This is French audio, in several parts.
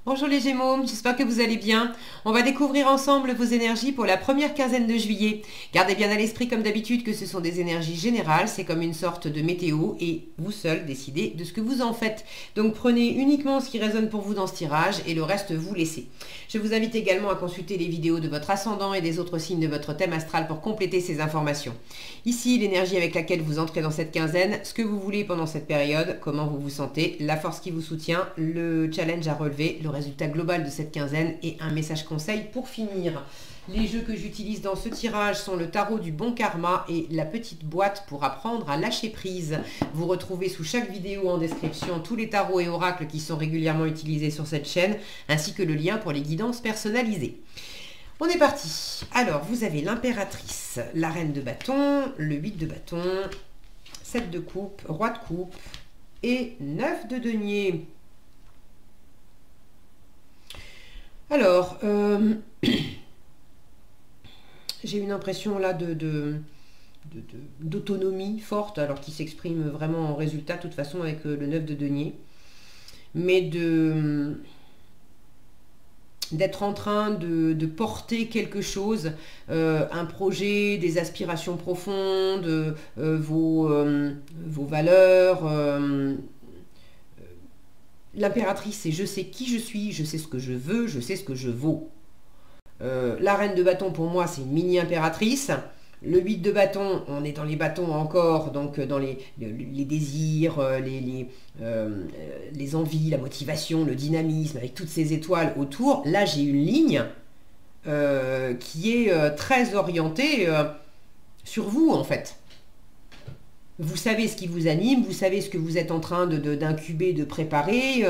Bonjour les Gémeaux, j'espère que vous allez bien. On va découvrir ensemble vos énergies pour la première quinzaine de juillet. Gardez bien à l'esprit comme d'habitude que ce sont des énergies générales, c'est comme une sorte de météo et vous seul décidez de ce que vous en faites. Donc prenez uniquement ce qui résonne pour vous dans ce tirage et le reste vous laissez. Je vous invite également à consulter les vidéos de votre ascendant et des autres signes de votre thème astral pour compléter ces informations. Ici, l'énergie avec laquelle vous entrez dans cette quinzaine, ce que vous voulez pendant cette période, comment vous vous sentez, la force qui vous soutient, le challenge à relever, le résultat global de cette quinzaine et un message conseil pour finir. Les jeux que j'utilise dans ce tirage sont le tarot du bon karma et la petite boîte pour apprendre à lâcher prise. Vous retrouvez sous chaque vidéo en description tous les tarots et oracles qui sont régulièrement utilisés sur cette chaîne, ainsi que le lien pour les guidances personnalisées. On est parti. Alors, vous avez l'impératrice, la reine de bâton, le 8 de bâton, 7 de coupe, roi de coupe et 9 de denier. Alors, j'ai une impression là d'autonomie forte, alors qui s'exprime vraiment en résultat, de toute façon, avec le 9 de denier. Mais d'être en train de porter quelque chose, un projet, des aspirations profondes, vos valeurs. L'impératrice, c'est je sais qui je suis, je sais ce que je veux, je sais ce que je vaux. La reine de bâton, pour moi, c'est une mini-impératrice. Le 8 de bâton, on est dans les bâtons encore, donc dans les désirs, les envies, la motivation, le dynamisme, avec toutes ces étoiles autour. Là, j'ai une ligne qui est très orientée sur vous, en fait. Vous savez ce qui vous anime, vous savez ce que vous êtes en train d'incuber, de préparer.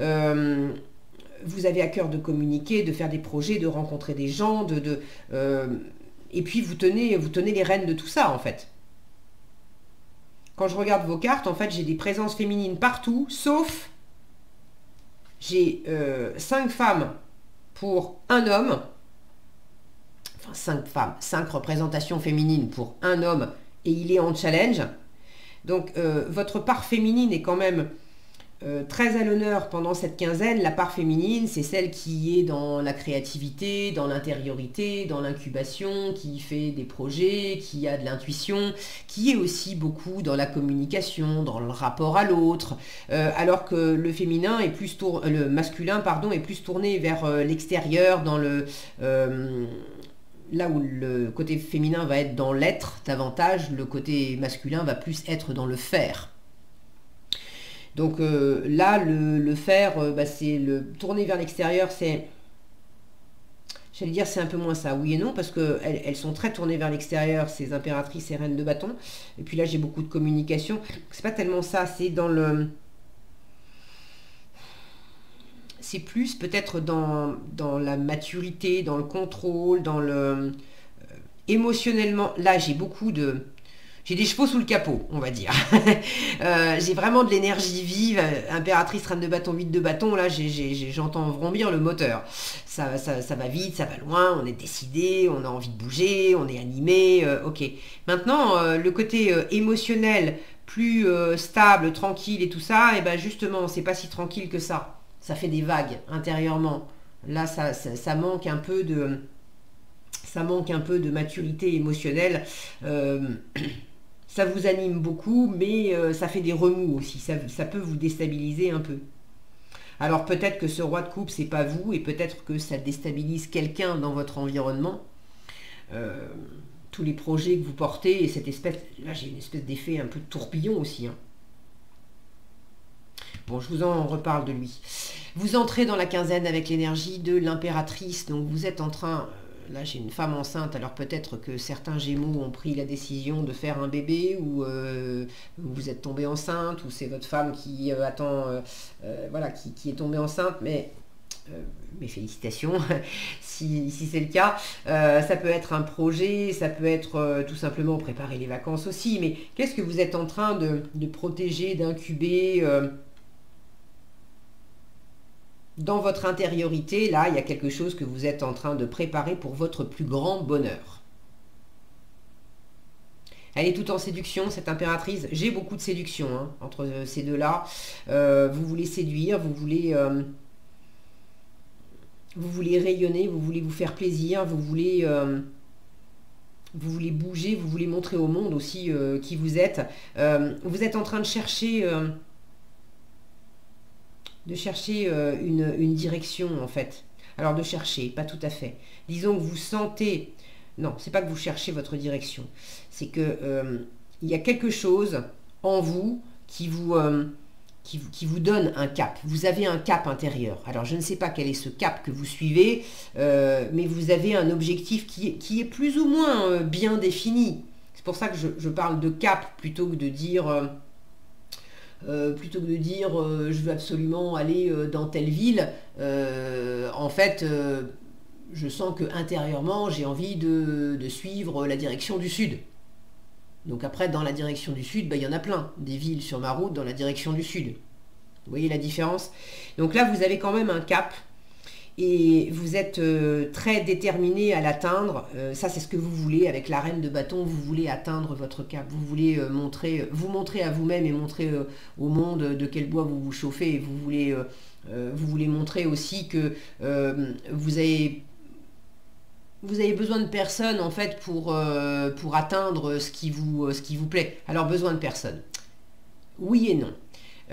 Vous avez à cœur de communiquer, de faire des projets, de rencontrer des gens, et puis vous tenez les rênes de tout ça, en fait. Quand je regarde vos cartes, en fait, j'ai des présences féminines partout, sauf j'ai 5 femmes pour un homme. Enfin, 5 femmes, 5 représentations féminines pour un homme, et il est en challenge. Donc, votre part féminine est quand même très à l'honneur pendant cette quinzaine. La part féminine, c'est celle qui est dans la créativité, dans l'intériorité, dans l'incubation, qui fait des projets, qui a de l'intuition, qui est aussi beaucoup dans la communication, dans le rapport à l'autre, alors que le féminin est plus le masculin, pardon, est plus tourné vers l'extérieur, dans là où le côté féminin va être dans l'être davantage, le côté masculin va plus être dans le faire. Donc là, le faire, c'est le tourner vers l'extérieur, c'est... J'allais dire c'est un peu moins ça, oui et non, parce qu'elles sont très tournées vers l'extérieur, ces impératrices et reines de bâton. Et puis là, j'ai beaucoup de communication. C'est pas tellement ça, c'est dans le... C'est plus peut-être dans la maturité, dans le contrôle, dans le... émotionnellement, là, j'ai beaucoup de... J'ai des chevaux sous le capot, on va dire. J'ai vraiment de l'énergie vive. Impératrice, reine de bâton, 8 de bâton. Là, j'entends vrombir le moteur. Ça va vite, ça va loin. On est décidé, on a envie de bouger, on est animé. Ok. Maintenant, le côté émotionnel, plus stable, tranquille et tout ça, et ben justement, c'est pas si tranquille que ça. Ça fait des vagues intérieurement. Là, ça manque un peu de... Ça manque un peu de maturité émotionnelle. Ça vous anime beaucoup, mais ça fait des remous aussi. Ça peut vous déstabiliser un peu. Alors peut-être que ce roi de coupe, c'est pas vous, et peut-être que ça déstabilise quelqu'un dans votre environnement. Tous les projets que vous portez, et cette espèce... Là, j'ai une espèce d'effet un peu de tourbillon aussi. Hein. Bon, je vous en reparle de lui. Vous entrez dans la quinzaine avec l'énergie de l'impératrice, donc vous êtes en train... Là, j'ai une femme enceinte, alors peut-être que certains Gémeaux ont pris la décision de faire un bébé, ou vous êtes tombé enceinte, ou c'est votre femme qui attend, voilà, qui est tombée enceinte, mais mes félicitations, si c'est le cas. Ça peut être un projet, ça peut être tout simplement préparer les vacances aussi, mais qu'est-ce que vous êtes en train de protéger, d'incuber dans votre intériorité? Là, il y a quelque chose que vous êtes en train de préparer pour votre plus grand bonheur. Elle est toute en séduction, cette impératrice. J'ai beaucoup de séduction hein, entre ces deux-là. Vous voulez séduire, vous voulez vous voulez rayonner, vous voulez vous faire plaisir, vous voulez bouger, vous voulez montrer au monde aussi qui vous êtes. Vous êtes en train de chercher une direction en fait. Alors de chercher, pas tout à fait. Disons que vous sentez... Non, c'est pas que vous cherchez votre direction. C'est que il y a quelque chose en vous qui vous donne un cap. Vous avez un cap intérieur. Alors je ne sais pas quel est ce cap que vous suivez, mais vous avez un objectif qui est plus ou moins bien défini. C'est pour ça que je parle de cap plutôt que de dire... je veux absolument aller dans telle ville, en fait, je sens que intérieurement, j'ai envie de suivre la direction du sud. Donc après, dans la direction du sud, il y en a plein, des villes sur ma route dans la direction du sud. Vous voyez la différence? Donc là, vous avez quand même un cap, et vous êtes très déterminé à l'atteindre. Ça, c'est ce que vous voulez avec la reine de bâton. Vous voulez atteindre votre cap. Vous voulez vous montrer à vous-même et montrer au monde de quel bois vous vous chauffez. Et vous voulez montrer aussi que vous avez besoin de personne en fait pour atteindre ce qui vous plaît. Alors besoin de personne. Oui et non.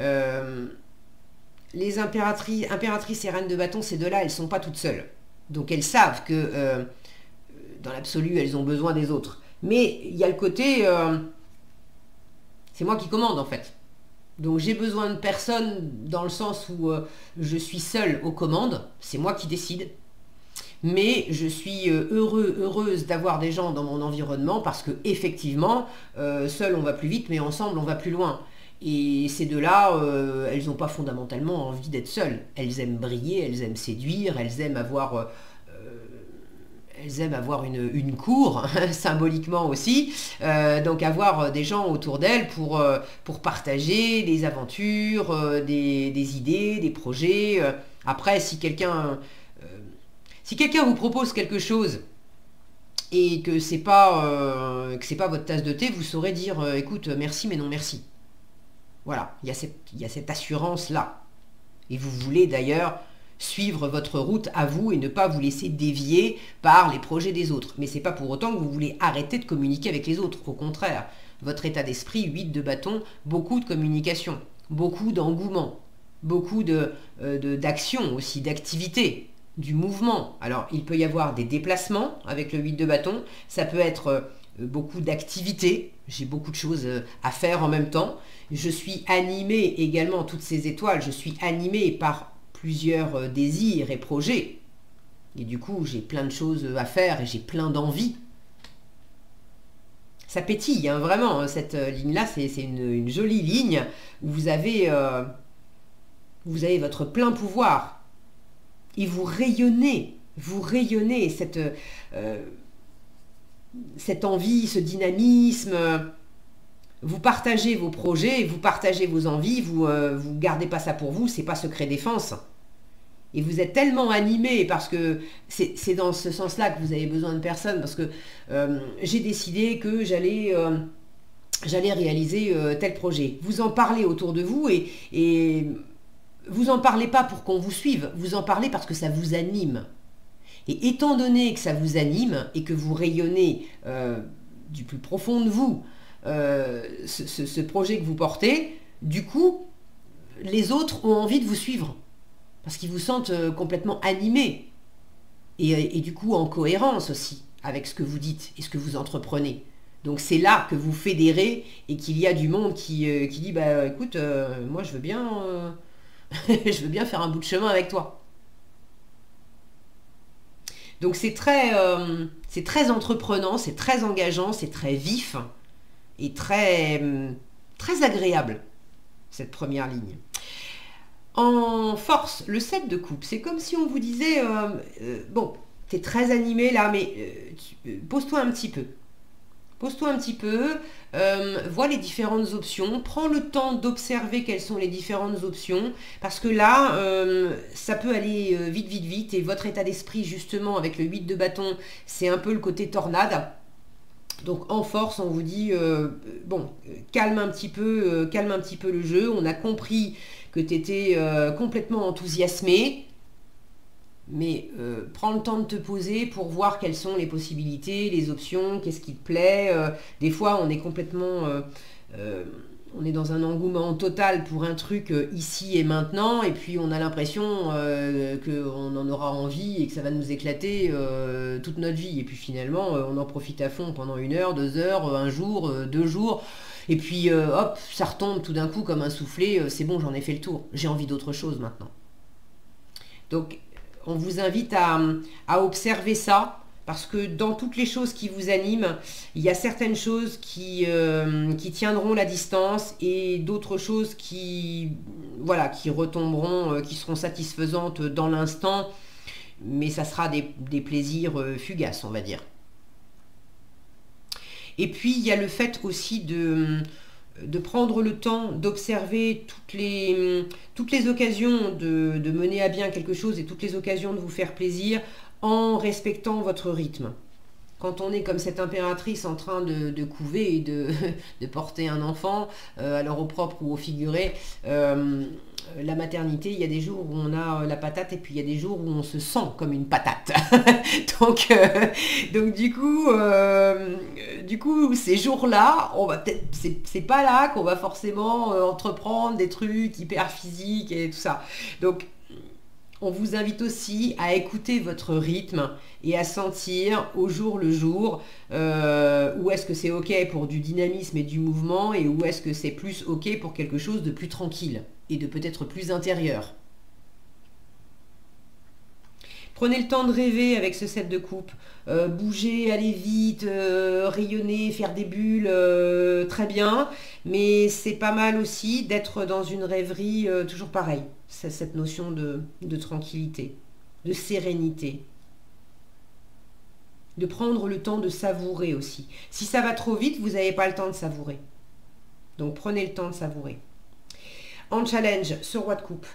Les impératrices et reines de bâton, ces deux-là, elles ne sont pas toutes seules. Donc elles savent que dans l'absolu, elles ont besoin des autres. Mais il y a le côté, c'est moi qui commande en fait. Donc j'ai besoin de personne dans le sens où je suis seule aux commandes, c'est moi qui décide. Mais je suis heureuse d'avoir des gens dans mon environnement parce que effectivement, seul on va plus vite, mais ensemble on va plus loin. Et ces deux-là, elles n'ont pas fondamentalement envie d'être seules. Elles aiment briller, elles aiment séduire, elles aiment avoir une cour, symboliquement aussi. Donc avoir des gens autour d'elles pour partager des aventures, des idées, des projets. Après, si quelqu'un vous propose quelque chose et que c'est pas votre tasse de thé, vous saurez dire écoute, merci mais non merci. Voilà, il y a cette assurance-là. Et vous voulez d'ailleurs suivre votre route à vous et ne pas vous laisser dévier par les projets des autres. Mais ce n'est pas pour autant que vous voulez arrêter de communiquer avec les autres. Au contraire, votre état d'esprit, 8 de bâton, beaucoup de communication, beaucoup d'engouement, beaucoup d'action aussi, d'activité, du mouvement. Alors, il peut y avoir des déplacements avec le 8 de bâton, ça peut être beaucoup d'activités, j'ai beaucoup de choses à faire en même temps. Je suis animée également, toutes ces étoiles, je suis animée par plusieurs désirs et projets. Et du coup, j'ai plein de choses à faire et j'ai plein d'envies. Ça pétille, hein, vraiment, cette ligne-là, c'est une jolie ligne où vous avez votre plein pouvoir. Et vous rayonnez cette envie, ce dynamisme. Vous partagez vos projets, vous partagez vos envies, vous gardez pas ça pour vous, c'est pas secret défense. Et vous êtes tellement animé parce que c'est dans ce sens-là que vous avez besoin de personne, parce que j'ai décidé que j'allais réaliser tel projet. Vous en parlez autour de vous et vous en parlez pas pour qu'on vous suive, vous en parlez parce que ça vous anime. Et étant donné que ça vous anime et que vous rayonnez du plus profond de vous, ce projet que vous portez, du coup, les autres ont envie de vous suivre parce qu'ils vous sentent complètement animés et du coup en cohérence aussi avec ce que vous dites et ce que vous entreprenez. Donc c'est là que vous fédérez et qu'il y a du monde qui dit bah écoute, moi je veux bien je veux bien faire un bout de chemin avec toi. Donc c'est très entreprenant, c'est très engageant, c'est très vif et très agréable, cette première ligne. En force, le 7 de coupe, c'est comme si on vous disait, bon, t'es très animé là, mais pose-toi un petit peu. Pose-toi un petit peu, vois les différentes options, prends le temps d'observer quelles sont les différentes options, parce que là, ça peut aller vite, et votre état d'esprit, justement, avec le 8 de bâton, c'est un peu le côté tornade. Donc en force, on vous dit, bon, calme un petit peu le jeu, on a compris que tu étais complètement enthousiasmé, Mais prends le temps de te poser pour voir quelles sont les possibilités, les options, qu'est-ce qui te plaît. Des fois, on est complètement... on est dans un engouement total pour un truc ici et maintenant, et puis on a l'impression qu'on en aura envie et que ça va nous éclater toute notre vie. Et puis finalement, on en profite à fond pendant 1 heure, 2 heures, un jour, 2 jours. Et puis hop, ça retombe tout d'un coup comme un soufflet. C'est bon, j'en ai fait le tour. J'ai envie d'autre chose maintenant. Donc, on vous invite à observer ça. Parce que dans toutes les choses qui vous animent, il y a certaines choses qui tiendront la distance et d'autres choses qui retomberont, qui seront satisfaisantes dans l'instant, mais ça sera des plaisirs fugaces, on va dire. Et puis, il y a le fait aussi de prendre le temps d'observer toutes les occasions de mener à bien quelque chose et toutes les occasions de vous faire plaisir, en respectant votre rythme. Quand on est comme cette impératrice en train de couver et de porter un enfant, alors au propre ou au figuré, la maternité, il y a des jours où on a la patate et puis il y a des jours où on se sent comme une patate. donc du coup, ces jours-là, on va peut-être, c'est pas là qu'on va forcément entreprendre des trucs hyper physiques et tout ça. Donc on vous invite aussi à écouter votre rythme et à sentir au jour le jour où est-ce que c'est ok pour du dynamisme et du mouvement et où est-ce que c'est plus ok pour quelque chose de plus tranquille et de peut-être plus intérieur. Prenez le temps de rêver avec ce set de coupe. Bouger, aller vite, rayonner, faire des bulles, très bien. Mais c'est pas mal aussi d'être dans une rêverie toujours pareil. C'est cette notion de tranquillité, de sérénité. De prendre le temps de savourer aussi. Si ça va trop vite, vous n'avez pas le temps de savourer. Donc prenez le temps de savourer. En challenge, ce roi de coupe.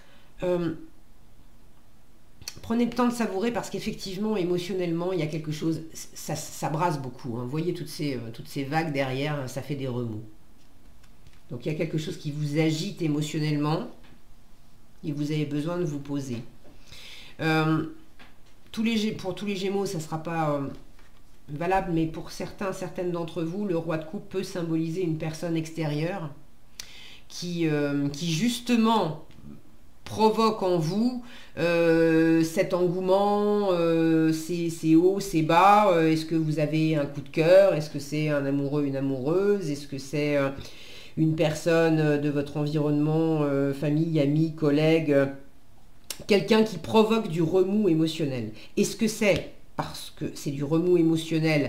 Prenez le temps de savourer parce qu'effectivement, émotionnellement, il y a quelque chose, ça brasse beaucoup. Hein. Vous voyez toutes ces vagues derrière, ça fait des remous. Donc il y a quelque chose qui vous agite émotionnellement et vous avez besoin de vous poser. Pour tous les Gémeaux, ça ne sera pas valable, mais pour certaines d'entre vous, le roi de coupe peut symboliser une personne extérieure qui justement provoque en vous cet engouement, ces hauts, ces bas. Est-ce que vous avez un coup de cœur? Est-ce que c'est un amoureux, une amoureuse? Est-ce que c'est une personne de votre environnement, famille, amis, collègues, quelqu'un qui provoque du remous émotionnel? Est-ce que c'est parce que c'est du remous émotionnel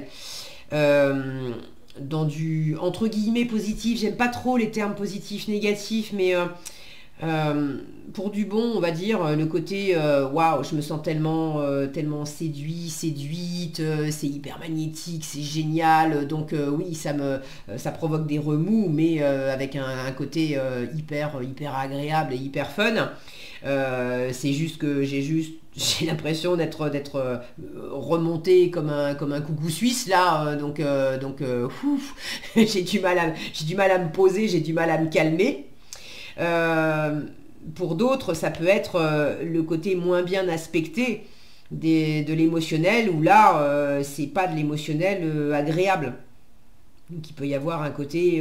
dans du entre guillemets positif? J'aime pas trop les termes positifs, négatifs, mais pour du bon, on va dire le côté waouh, je me sens tellement séduite, c'est hyper magnétique, c'est génial. Donc oui, ça provoque des remous, mais avec un côté hyper agréable et hyper fun. C'est juste que j'ai l'impression d'être remonté comme un coucou suisse là, donc j'ai du mal à me poser, j'ai du mal à me calmer. Pour d'autres, ça peut être le côté moins bien aspecté de l'émotionnel, où là, c'est pas de l'émotionnel agréable. Donc il peut y avoir un côté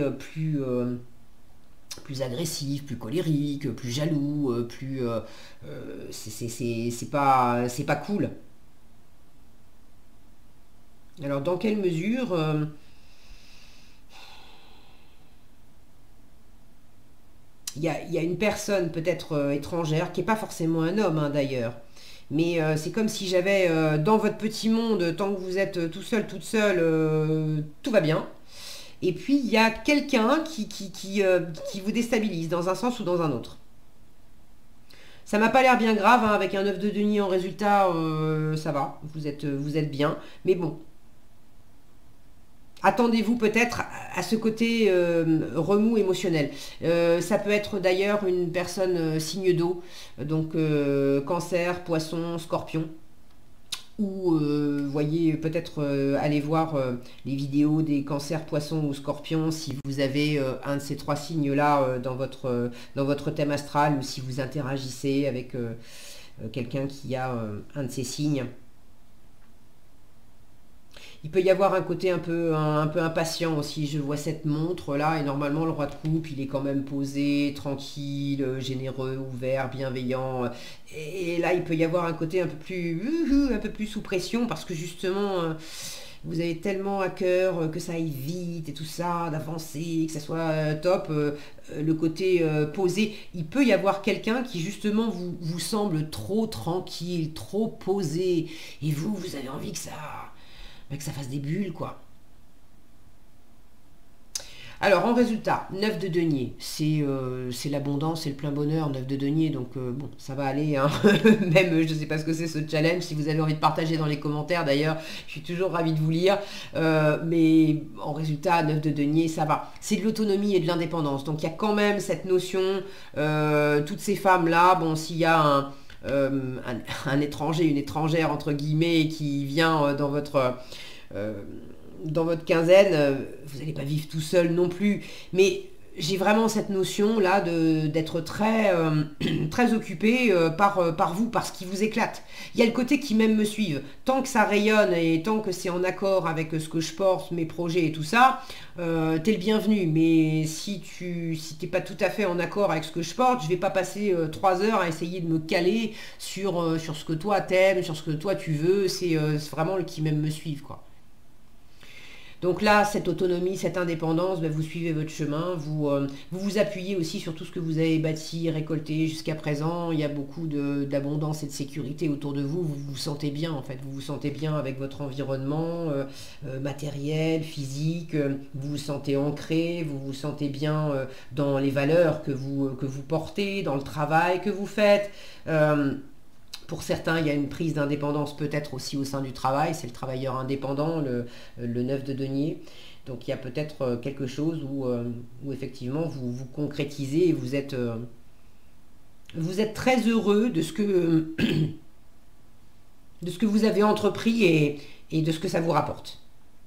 plus agressif, plus colérique, plus jaloux, c'est pas cool. Alors dans quelle mesure il y a une personne peut-être étrangère, qui n'est pas forcément un homme hein, d'ailleurs, mais c'est comme si j'avais dans votre petit monde, tant que vous êtes tout seul, toute seule, tout va bien. Et puis il y a quelqu'un qui vous déstabilise dans un sens ou dans un autre. Ça m'a pas l'air bien grave, hein, avec un œuf de denier en résultat, ça va, vous êtes bien, mais bon. Attendez-vous peut-être à ce côté remous émotionnel. Ça peut être d'ailleurs une personne signe d'eau, donc cancer, poisson, scorpion. Ou voyez peut-être aller voir les vidéos des cancers, poissons ou scorpions si vous avez un de ces 3 signes-là dans votre thème astral, ou si vous interagissez avec quelqu'un qui a un de ces signes. Il peut y avoir un côté un peu impatient aussi. Je vois cette montre là et normalement le roi de coupe il est quand même posé, tranquille, généreux, ouvert, bienveillant. Et là il peut y avoir un côté un peu plus sous pression parce que justement vous avez tellement à cœur que ça aille vite et tout ça, d'avancer, que ça soit top. Le côté posé, il peut y avoir quelqu'un qui justement vous semble trop tranquille, trop posé et vous avez envie que ça fasse des bulles, quoi. Alors, en résultat, 9 de denier, c'est l'abondance, c'est le plein bonheur, 9 de denier, donc bon, ça va aller, hein. Même, je ne sais pas ce que c'est ce challenge, si vous avez envie de partager dans les commentaires, d'ailleurs, je suis toujours ravie de vous lire, mais en résultat, 9 de denier, ça va. C'est de l'autonomie et de l'indépendance, donc il y a quand même cette notion, toutes ces femmes-là, bon, s'il y a un étranger, une étrangère entre guillemets qui vient dans votre quinzaine, vous n'allez pas vivre tout seul non plus. Mais j'ai vraiment cette notion là d'être très occupé par vous, par ce qui vous éclate. Il y a le côté qui même me suivent. Tant que ça rayonne et tant que c'est en accord avec ce que je porte, mes projets et tout ça, t'es le bienvenu. Mais si t'es pas tout à fait en accord avec ce que je porte, je vais pas passer 3 heures à essayer de me caler sur ce que toi t'aimes, sur ce que toi tu veux. C'est vraiment le qui même me suivent, quoi. Donc là, cette autonomie, cette indépendance, ben vous suivez votre chemin, vous appuyez aussi sur tout ce que vous avez bâti, récolté jusqu'à présent. Il y a beaucoup d'abondance et de sécurité autour de vous. Vous vous sentez bien, en fait. Vous vous sentez bien avec votre environnement matériel, physique. Vous vous sentez ancré, vous vous sentez bien dans les valeurs que vous portez, dans le travail que vous faites. Pour certains, il y a une prise d'indépendance peut-être aussi au sein du travail. C'est le travailleur indépendant, le 9 de denier. Donc il y a peut-être quelque chose où effectivement vous concrétisez et vous êtes très heureux de ce que vous avez entrepris et de ce que ça vous rapporte.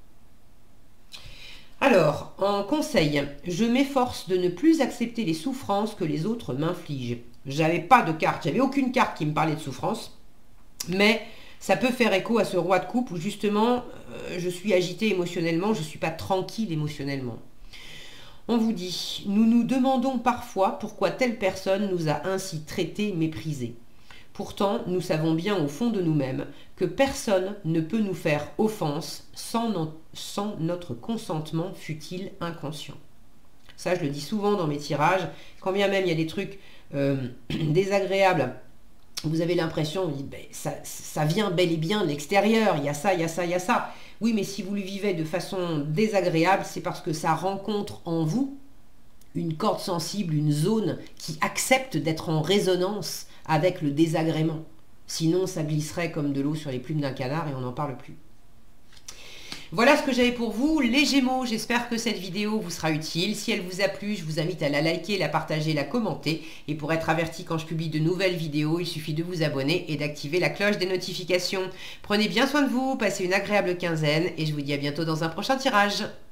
Alors, en conseil, je m'efforce de ne plus accepter les souffrances que les autres m'infligent. J'avais pas de carte, j'avais aucune carte qui me parlait de souffrance, mais ça peut faire écho à ce roi de coupe où justement je suis agitée émotionnellement, je ne suis pas tranquille émotionnellement. On vous dit, nous nous demandons parfois pourquoi telle personne nous a ainsi traités, méprisés. Pourtant, nous savons bien au fond de nous-mêmes que personne ne peut nous faire offense sans notre consentement, fût-il inconscient. Ça, je le dis souvent dans mes tirages, quand bien même il y a des trucs désagréables, vous avez l'impression, ben, ça vient bel et bien de l'extérieur, il y a ça, il y a ça, il y a ça. Oui, mais si vous le vivez de façon désagréable, c'est parce que ça rencontre en vous une corde sensible, une zone qui accepte d'être en résonance avec le désagrément. Sinon, ça glisserait comme de l'eau sur les plumes d'un canard et on n'en parle plus. Voilà ce que j'avais pour vous, les Gémeaux. J'espère que cette vidéo vous sera utile. Si elle vous a plu, je vous invite à la liker, la partager, la commenter. Et pour être averti quand je publie de nouvelles vidéos, il suffit de vous abonner et d'activer la cloche des notifications. Prenez bien soin de vous, passez une agréable quinzaine et je vous dis à bientôt dans un prochain tirage.